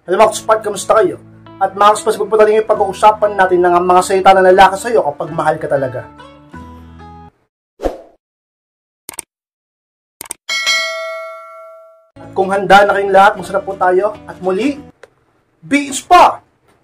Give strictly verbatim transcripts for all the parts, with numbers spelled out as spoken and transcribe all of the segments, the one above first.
Hello mga kuspat, kamusta kayo? At mga kuspat, pagpunta din yung pag-uusapan natin ng mga salita na lalaki sa'yo kapag mahal ka talaga. At kung handa na kayong lahat, masarap po tayo. At muli, be inspired!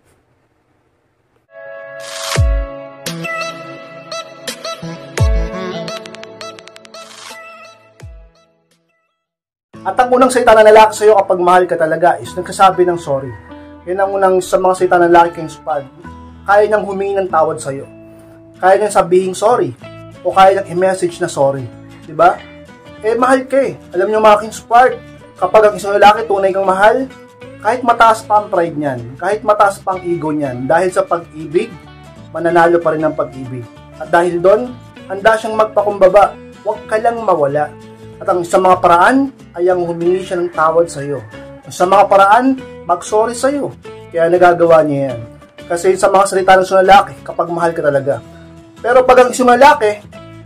At ang unang salita na lalaki sa'yo kapag mahal ka talaga is nagsasabi ng sorry. Yan ang unang sa mga salita na lalaki kayong spad. Kaya niyang humingi ng tawad sa'yo. Kaya niyang sabihin sorry. O kaya niyang i-message na sorry. Diba? Eh, mahal ka eh. Alam niyo mga king spad, kapag ang isang lalaki tunay kang mahal, kahit mataas pa ang pride niyan, kahit mataas pa ang ego niyan, dahil sa pag-ibig, mananalo pa rin ang pag-ibig. At dahil doon, handa siyang magpakumbaba. Huwag ka lang mawala. At ang sa mga paraan ay ang humingi siya ng tawad sa iyo. Sa mga paraan, mag-sorry sa iyo. Kaya nagagawa niya yan. Kasi sa mga salita ng isang lalaki, kapag mahal ka talaga. Pero pag ang isang lalaki,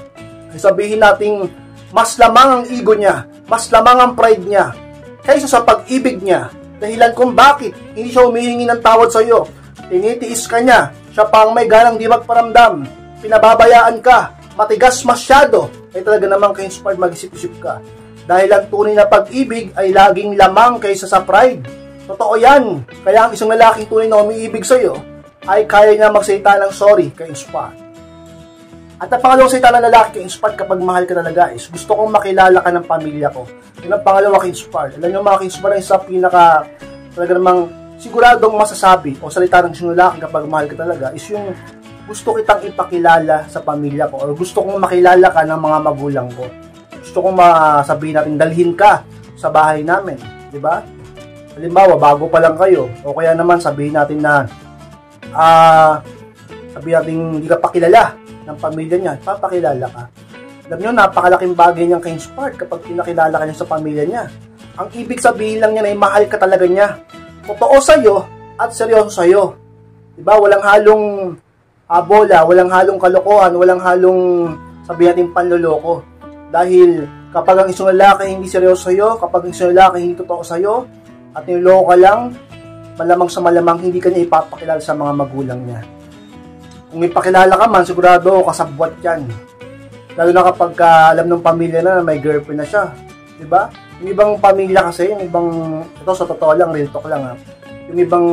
sabihin nating mas lamang ang ego niya, mas lamang ang pride niya, kaysa sa pag-ibig niya, dahilan kung bakit hindi siya humihingi ng tawad sa iyo. Tinitiis ka niya, siya pang may ganang di magparamdam, pinababayaan ka, matigas masyado, ay talaga namang ka-inspired mag-isip-isip ka. Dahil ang tunay na pag-ibig ay laging lamang kaysa sa pride. Totoo yan. Kaya ang isang lalaking tunay na umiibig sa'yo ay kaya niya magsalita ng sorry, ka-inspired. At ang pangalawang salita ng lalaki ka-inspired kapag mahal ka talaga is gusto kong makilala ka ng pamilya ko. Yun ang pangalawa ka-inspired. Alam niyo mga ka-inspired ay sa pinaka talaga namang siguradong masasabi o salita ng isang lalaki kapag mahal ka talaga is yung gusto kitang ipakilala sa pamilya ko or gusto kong makilala ka ng mga magulang ko. Gusto kong masabihin natin dalhin ka sa bahay namin, di ba? Halimbawa, bago pa lang kayo o kaya naman sabihin natin na ah uh, sabihin natin hindi ka pakilala ng pamilya niya, papakilala ka. Alam niyo, napakalaking bagay niyang ka-inspired kapag pinakilala ka niya sa pamilya niya. Ang ibig sabihin lang niya ay mahal ka talaga niya. Totoo sa'yo at seryoso sa'yo. Di ba? Walang halong abola, walang halong kalokohan, walang halong sabihin natin panloloko. Dahil kapag ang isang lalaki hindi seryoso sa'yo, kapag ang isang lalaki hindi totoo sa'yo, at niloko ka lang, malamang sa malamang hindi ka niya ipapakilala sa mga magulang niya. Kung ipakilala ka man, sigurado kasabwat yan. Lalo na kapag uh, alam ng pamilya na, na may girlfriend na siya. Diba? Yung ibang pamilya kasi, yung ibang, ito sa totoo lang, real talk lang ha. Yung ibang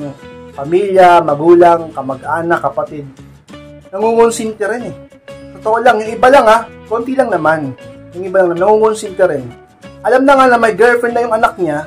pamilya, magulang, kamag-anak, kapatid, nangungonsinti rin eh. Totoo lang, yung iba lang ha, konti lang naman. Yung iba lang, nangungonsinti rin. Alam na nga na may girlfriend na yung anak niya,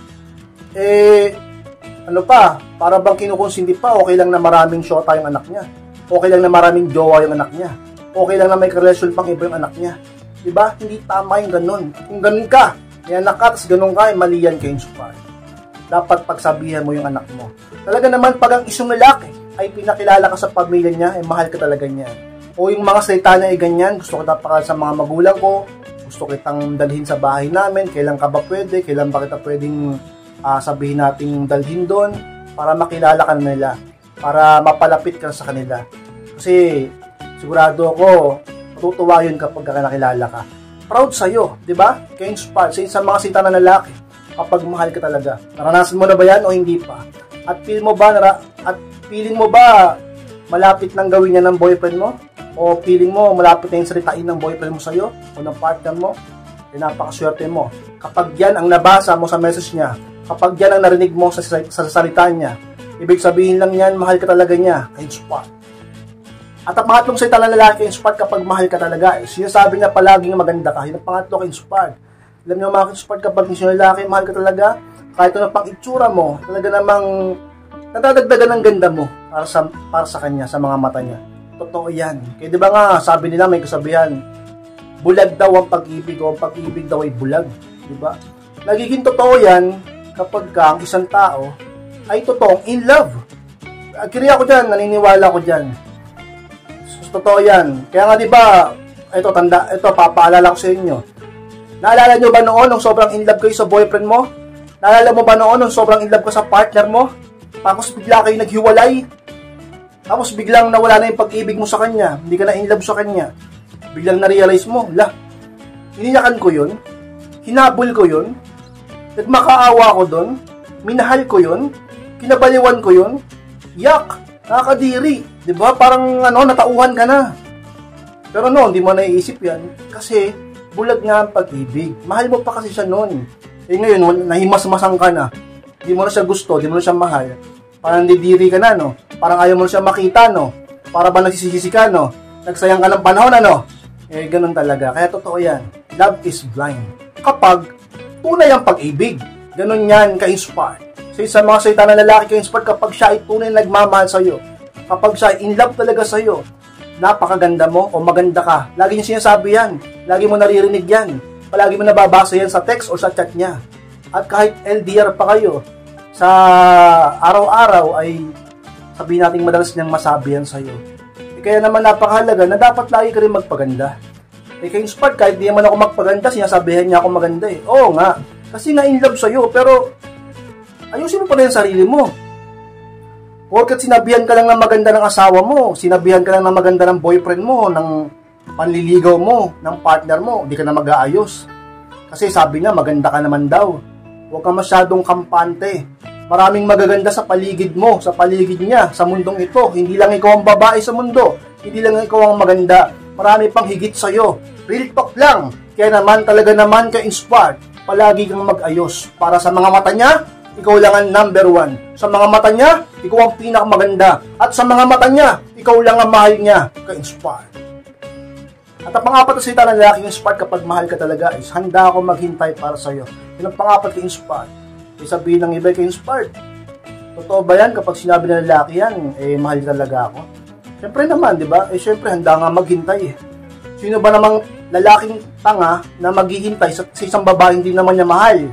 eh, ano pa, para bang kinukonsinti pa, okay lang na maraming shota yung anak niya. Okay lang na maraming jowa yung anak niya. Okay lang na may relasyon pang iba yung anak niya. Diba? Hindi tama yung ganun. Kung ganun ka, may anak ka, tapos ganun ka, mali yan kayo inspired. Dapat pagsabihan mo yung anak mo. Talaga naman, pag ang isang lalaki ay pinakilala ka sa pamilya niya, ay mahal ka talaga niya. O yung mga salita niya ay ganyan, gusto ko napakal sa mga magulang ko, gusto kitang dalhin sa bahay namin, kailan ka ba pwede, kailan ba kita pwedeng uh, sabihin natin dalhin doon, para makilala ka nila, para mapalapit ka sa kanila. Kasi sigurado ako, matutuwa yun kapag nakilala ka. Proud sa'yo, di ba? Kaya inspired sa mga salita na lalaki kapag mahal ka talaga. Naranasan mo na ba yan o hindi pa? At feel mo ba at feeling mo ba malapit nang gawin niya ng boyfriend mo? O feeling mo malapit na yung salitain ng boyfriend mo sa'yo o ng partner mo? Eh, napakaswerte mo. Kapag yan ang nabasa mo sa message niya, kapag yan ang narinig mo sa, sa salita niya, ibig sabihin lang yan, mahal ka talaga niya. Inspired. At ang pangatlong salita ng lalaki inspired kapag mahal ka talaga is sinasabi niya palaging maganda ka. Yung pangatlo inspired. Alam niyo mga inspired kapag yung lalaki mahal ka talaga, kahit ano pang itsura mo, talaga namang nadadagdagan ng ganda mo para sa, para sa kanya, sa mga mata niya. Totoo yan. Kaya di ba nga, sabi nila may kasabihan, bulag daw ang pag-ibig o ang pag-ibig daw ay bulag. Di ba? Nagiging totoo yan kapag ka ang isang tao ay totoong in love. Agree ako dyan, naniniwala ko dyan. So, totoo yan. Kaya nga di ba, ito, tanda, ito, papaalala ko sa inyo. Naalala nyo ba noon nung sobrang in love kayo sa boyfriend mo? Naalala mo ba noon nung sobrang in love ka sa partner mo? Tapos bigla kayo naghiwalay? Tapos biglang nawala na yung pag-ibig mo sa kanya. Hindi ka na in love sa kanya. Biglang na-realize mo, lah, hiniyakan ko yun. Hinabol ko yun. Nagmakaawa ko doon. minahal ko yun, kinabaliwan ko yun, yak, nakakadiri, di ba? Parang ano, natauhan ka na. Pero no, hindi mo naiisip yan, kasi bulag nga ang pag-ibig. Mahal mo pa kasi siya noon. Eh ngayon, nahimas-masang ka na. Hindi mo na siya gusto, hindi mo na siya mahal. Parang didiri ka na, no? Parang ayaw mo na siya makita, no? Para ba nagsisisi ka, no? Nagsayang ka ng panahon, ano? Eh, ganun talaga. Kaya totoo yan. Love is blind. Kapag tunay ang pag-ibig, ganun yan ka-inspired. So, sa mga salita ng lalaki ka-inspired, kapag siya ay tunay nagmamahal sa'yo, kapag siya ay in love talaga sa'yo, napakaganda mo o maganda ka. Lagi niya sinasabi yan. Lagi mo naririnig yan. Palagi mo nababasa yan sa text o sa chat niya. At kahit L D R pa kayo, sa araw-araw ay sabihin natin madalas niyang masabi yan sa'yo. Kaya naman napakahalaga na dapat lagi ka rin magpaganda. Eh, ka-inspired, kahit di naman ako magpaganda, sinasabihan niya ako maganda eh. Oo nga, kasi nga in love sa'yo, pero ayusin mo pa rin ang sarili mo. Porket sinabihan ka lang ng maganda ng asawa mo, sinabihan ka lang ng maganda ng boyfriend mo, ng panliligaw mo, ng partner mo, di ka na mag-aayos. Kasi sabi niya, maganda ka naman daw. Huwag ka masyadong kampante. Maraming magaganda sa paligid mo, sa paligid niya, sa mundong ito. Hindi lang ikaw ang babae sa mundo. Hindi lang ikaw ang maganda. Marami pang higit sa'yo. Real talk lang. Kaya naman talaga naman ka-inspired. Palagi kang mag-ayos. Para sa mga mata niya, ikaw lang ang number one. Sa mga mata niya, ikaw ang pinakamaganda. At sa mga mata niya, ikaw lang ang mahal niya. Ka-inspired. At ang pangapat na salita ng lalaking inspired kapag mahal ka talaga is handa ako maghintay para sa'yo. Yun ang pangapat ka-inspired. Sabihin ng iba ka-inspired. Totoo ba yan kapag sinabi ng lalaki yan, eh mahal talaga ako? Siyempre naman, di ba? Eh siyempre handa nga maghintay eh. Sino ba namang lalaking tanga na maghihintay sa, sa isang babae hindi naman niya mahal?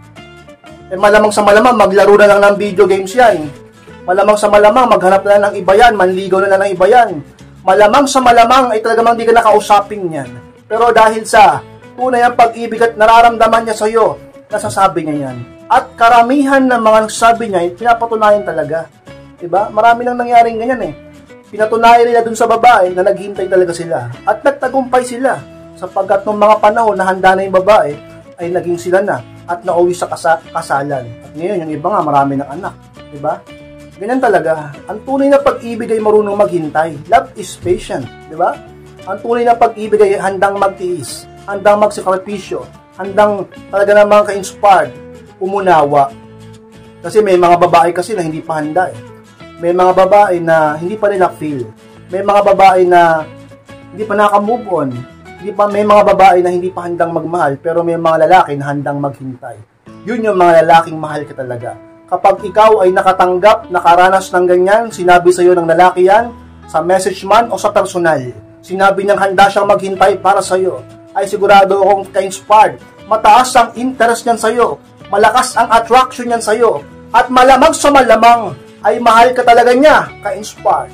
Eh malamang sa malamang maglaro na lang ng video games yan. Malamang sa malamang maghanap na lang ng iba yan, manligaw na lang ng iba yan. Malamang sa malamang ay talagang di ka nakausapin yan. Pero dahil sa tunay ang pag-ibig at nararamdaman niya sa'yo, nasasabi niya yan. At karamihan ng mga nagsasabi niya, pinapatunayan talaga. Diba? Marami nang nangyaring ganyan eh. Pinatunayan nila dun sa babae na naghintay talaga sila. At nagtagumpay sila. Sapagkat nung mga panahon na handa na yung babae, ay naging sila na. At nauwi sa kasa kasalan. At ngayon, yung iba nga, marami ng anak. Diba? Ganyan talaga. Ang tunay na pag-ibig ay marunong maghintay. Love is patient. Diba? Ang tunay na pag-ibig ay handang magtiis. Handang magsakripisyo. Handang talaga namang ka-inspired. Umunawa. Kasi may mga babae kasi na hindi pa handa eh. May mga babae na hindi pa nila feel. May mga babae na hindi pa naka-move on. Hindi pa, may mga babae na hindi pa handang magmahal, pero may mga lalaki na handang maghintay. Yun yung mga lalaking mahal ka talaga. Kapag ikaw ay nakatanggap, nakaranas ng ganyan, sinabi sa'yo ng lalaki yan, sa message man o sa personal, sinabi niyang handa siyang maghintay para sa'yo, ay sigurado akong ka-inspired. Mataas ang interest niyan sa'yo. Malakas ang attraction niyan sa'yo. At malamang sa malamang ay mahal ka talaga niya, ka-inspired.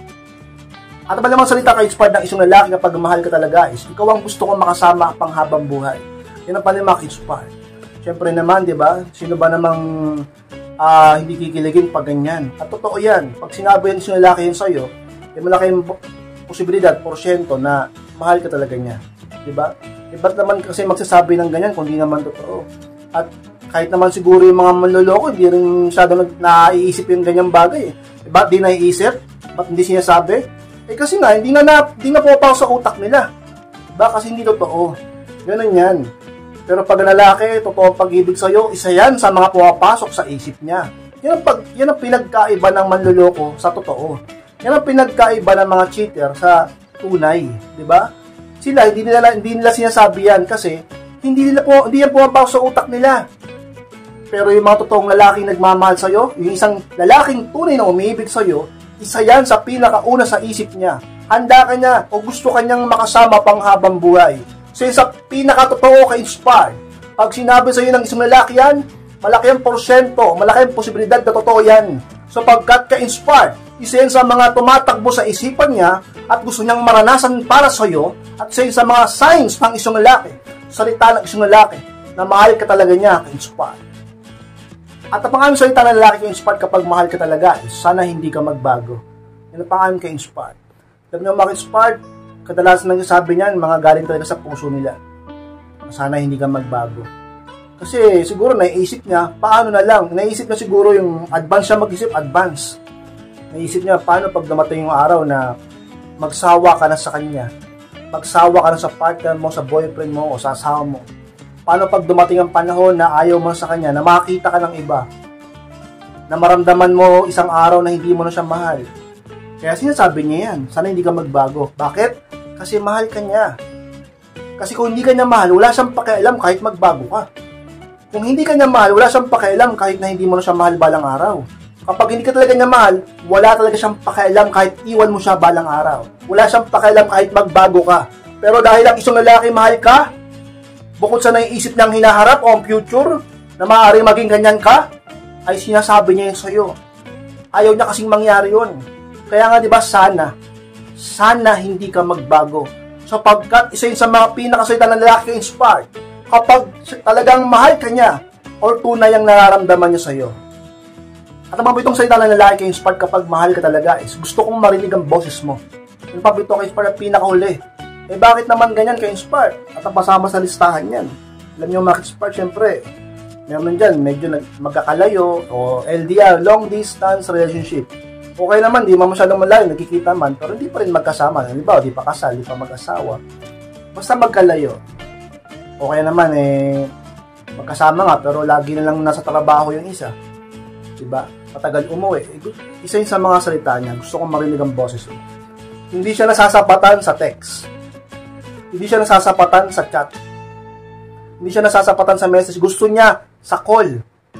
At malamang salita ka-inspired ng isang lalaki kapag mahal ka talaga is ikaw ang gusto kong makasama pang habang buhay. Yan ang pala ka-inspired. Siyempre naman, di ba? Sino ba namang uh, hindi kikiligin pag ganyan? At totoo yan. Pag sinabi yan isang lalaki yan sa'yo, ay malaki yung posibilidad, porsyento na mahal ka talaga niya. Di ba? E ba't naman kasi magsasabi ng ganyan kung di naman totoo? At kahit naman siguro yung mga manloloko, hindi rin masyadong naiisip yung ganyang bagay. Eh, ba't di naiisip? Ba't hindi sinasabi? Eh kasi nga, hindi na, na, hindi na pumapasok sa utak nila. Diba? Kasi hindi totoo. Ganun yan. Pero pag lalaki, totoo ang pag-ibig sa'yo, isa yan sa mga pumapasok sa isip niya. Yan ang, pag, yan ang pinagkaiba ng manloloko sa totoo. Yan ang pinagkaiba ng mga cheater sa tunay. Diba? Sila, hindi nila, hindi nila sinasabi yan kasi hindi nila po, hindi yan pumapasok sa utak nila. Pero yung mga totoong lalaking nagmamahal sa'yo, yung isang lalaking tunay na umiibig sa'yo, isa yan sa pinakauna sa isip niya. Handa ka niya o gusto kanyang makasama pang habang buhay. So yung sa pinakatotoo ka-inspired, pag sinabi sa'yo ng isang lalaki yan, malaki ang porsyento, malaki ang posibilidad na totoo yan. So pagkat ka-inspired, isa yan sa mga tumatakbo sa isipan niya at gusto niyang maranasan para sa'yo at isa yan sa mga signs ng isang lalaki, salita ng isang lalaki, na mahal ka talaga niya, ka-inspired. At ang pangalan salita ng lalaki ka-inspired kapag mahal ka talaga is sana hindi ka magbago. Yan ang pangalan ka-inspired. Alam niyo mga ka-inspired, kadalasan nang sabi niyan, mga galing talaga sa puso nila. Sana hindi ka magbago. Kasi siguro naiisip niya, paano na lang, naiisip niya siguro yung advance siya mag-isip, advance. Naiisip niya, paano pag dumating yung araw na magsawa ka na sa kanya, magsawa ka na sa partner mo, sa boyfriend mo, o sa asawa mo. Paano pag dumating ang panahon na ayaw mo sa kanya, na makakita ka ng iba, na maramdaman mo isang araw na hindi mo na siya mahal. Kaya sinasabi niya yan, sana hindi ka magbago. Bakit? Kasi mahal ka niya. Kasi kung hindi ka niya mahal, wala siyang pakialam kahit magbago ka. Kung hindi ka niya mahal, wala siyang pakialam kahit na hindi mo na siya mahal balang araw. Kapag hindi ka talaga niya mahal, wala talaga siyang pakialam kahit iwan mo siya balang araw. Wala siyang pakialam kahit magbago ka. Pero dahil ang isang lalaki mahal ka, bukod sa naiisip niyang hinaharap o ang future na maaaring maging ganyan ka, ay sinasabi niya yun sa'yo. Ayaw niya kasing mangyari yun. Kaya nga diba, sana, sana hindi ka magbago. Sapagkat isa yun sa mga pinakasalita ng lalaki inspired. Kapag talagang mahal ka niya or tunay ang nararamdaman niya sa'yo. At ang mabitong salita ng lalaki inspired kapag mahal ka talaga is gusto kong marinig ang boses mo. Yung pabitong inspired at pinakahuli. Eh bakit naman ganyan ka inspired? At ang pasama sa listahan yan. Alam niyo mga inspired, syempre, meron dyan, medyo magkakalayo o L D R, long distance relationship. Okay naman, di man masyadong malayo, nagkikita man, pero hindi pa rin magkasama. Halimbawa, di pa kasal, di pa mag-asawa. Basta magkalayo. Okay naman, eh, magkasama nga, pero lagi na lang nasa trabaho yung isa. Diba? Patagal umuwi. Isa yun sa mga salita niya, gusto kong marinig ang boses mo. Hindi siya nasasapatan sa text. Hindi siya nasasapatan sa chat. Hindi siya nasasapatan sa message. Gusto niya sa call.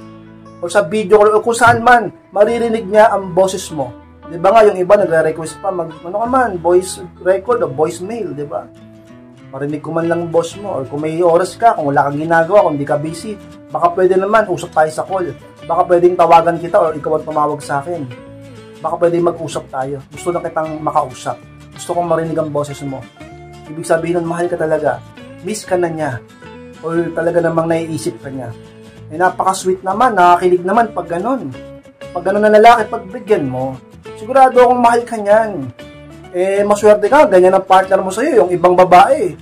O sa video call. O kung saan man, maririnig niya ang boses mo. Diba nga, yung iba nagre-request pa, mag, ano ka man, voice record o voicemail, diba? Marinig ko man lang ang boss mo. Or kung may oras ka, kung wala kang ginagawa, kung hindi ka busy, baka pwede naman, usap tayo sa call. Baka pwedeng tawagan kita or ikaw ang tumawag sa akin. Baka pwedeng mag-usap tayo. Gusto na kitang makausap. Gusto kong marinig ang boses mo. Ibig sabihin nun, mahal ka talaga. Miss ka na niya. Or talaga namang naiisip ka niya. Eh, napaka-sweet naman, nakakilig naman pag ganun. Pag ganun na lalaki, pagbigyan mo, sigurado akong mahal ka niyan. Eh, maswerte ka, ganyan ang partner mo sa'yo, yung ibang babae.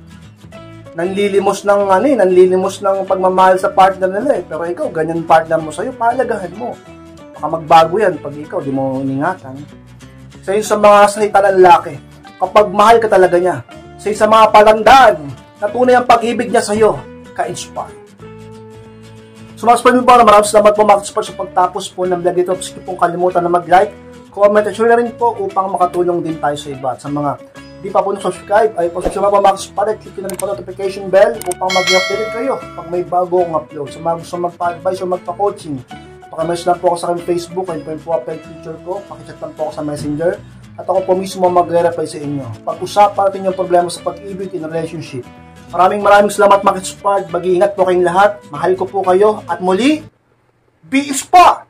Nanlilimos ng, ano eh, nanlilimos ng pagmamahal sa partner nila eh. Pero ikaw, ganyan partner mo sa'yo, pahalagahan mo. Baka magbago yan pag ikaw, di mo iningatan. Sa yun sa mga salita ng lalaki, kapag mahal ka talaga niya, sa yun sa mga palandaan, na tunay ang pag-ibig niya sa'yo, ka-inspire. So, mga sport po, maraming salamat po mga sport sa pagtapos po ng vlog ito. Sige pong kalimutan na mag-like, comment at share na rin po upang makatulong din tayo sa iba. At sa mga di pa po na-subscribe, ay po sa mga mga spot, click nyo rin po notification bell upang mag-update kayo pag may bago akong upload. Sa mga gusto magpa-advise o magpa-coaching, pakimessage lang po ako sa aking Facebook, ayun po yung profile picture ko, pakichat lang po ako sa Messenger, at ako po mismo magre-reply sa inyo. Pag-usapan natin yung problema sa pag-ibig in relationship. Maraming maraming salamat mga spot, mag-iingat po kayong lahat, mahal ko po kayo, at muli, be spot!